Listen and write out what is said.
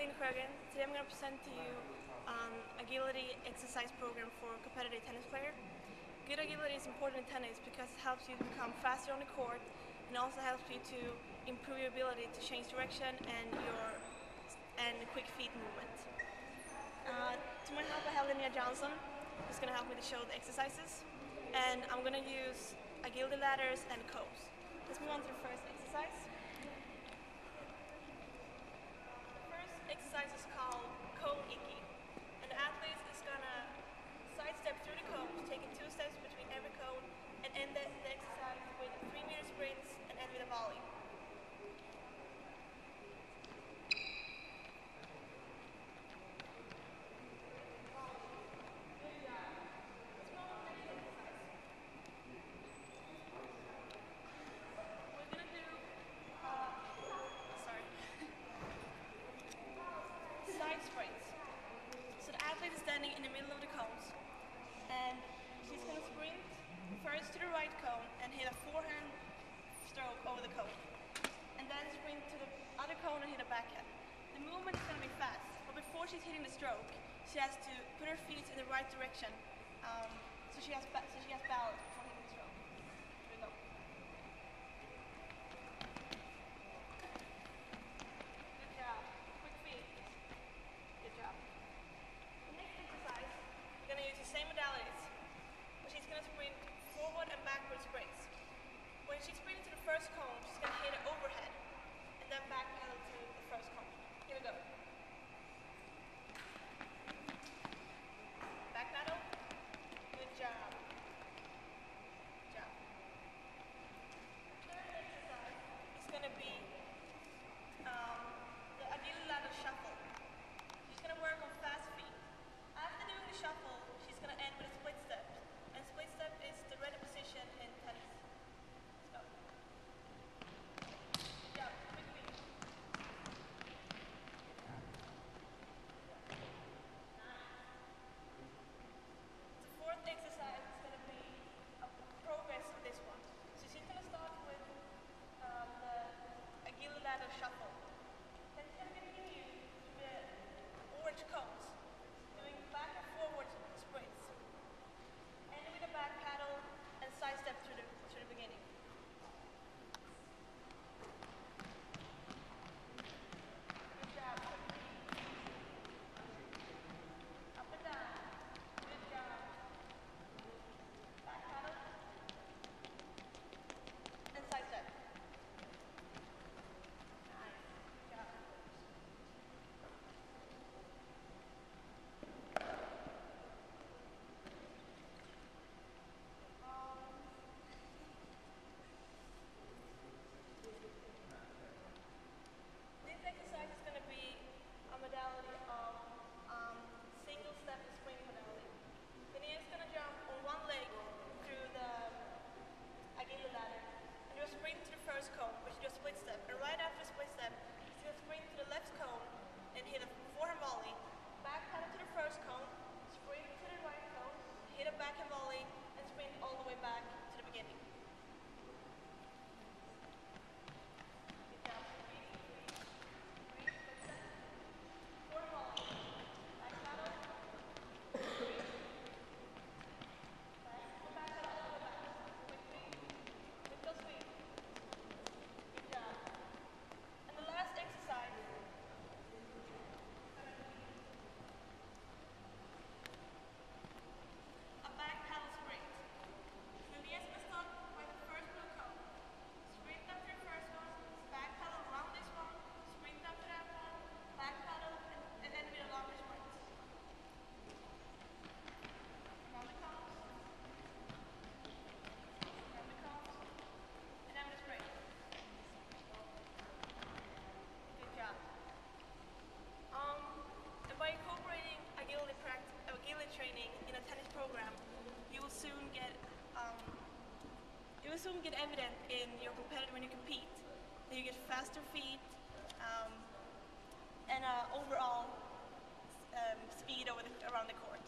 Linn. Today I'm going to present to you agility exercise program for competitive tennis player. Good agility is important in tennis because it helps you to become faster on the court and also helps you to improve your ability to change direction and quick feet movement. To my help I have Linn Johnson, who's going to help me to show the exercises, and I'm going to use agility ladders and cones. Let's move on to the first exercise. Exercise is called cone icky, and the athlete is gonna sidestep through the cones, taking 2 steps between every cone, and end the exercise with 3-meter sprints and end with a volley. Good job. Let's move on to the next exercise. We're gonna do side sprints. So the athlete is standing in the middle of the cones, and she's going to sprint first to the right cone and hit a forehand stroke over the cone, and then sprint to the other cone and hit a backhand. The movement is going to be fast, but before she's hitting the stroke, she has to put her feet in the right direction, so she has balance before hitting the stroke. Here we go. Good job. Quick feet. Good job. The next exercise, we're going to use the same modalities, but she's going to sprint forward and backward sprints. When she's sprinting to the first cone, she's going to hit it overhead, and then back pedal to the first cone. Here we go. Back pedal. Good job. Good job. Third exercise is going to be the agility ladder shuffle. She's going to work on fast feet. After doing the shuffle, she's going to end with a split step. And split step is the ready position in tennis. Let's go. Good job. Quick feet. The fourth exercise is going to be a progress of this one. So she's going to start with the agility ladder shuffle. Then she's going to continue with orange cones, doing back and forward sprints, and with a back paddle and side step to the beginning. Good job. Up and down. Good job. Back paddle and side step. Nice. Good job. This exercise is going to be a modality of single step spring modality. Linn is going to jump on one leg through the agility ladder and do a sprint to the first cone, which is a split step. And right after the split step, she's going to sprint to the left cone and hit a forehand volley, back pedal to the first cone, sprint to the right cone, hit a backhand volley, and sprint all the way back to the beginning. Good job. Forehand volley, back paddle, sprint, back pedal all the way back. Quick feet, with those feet. Good job. And the last exercise, a back paddle sprint. So Linn is going to start by the first blue cone. Sprint up to the first one, back paddle around this one, sprint up to that one, back paddle, and then with a longer sprint. Around the cones, and then with a sprint. Good job. And by incorporating agility training in a tennis program, you will soon get evident in your competitive when you compete that you get faster feet and overall speed around the court.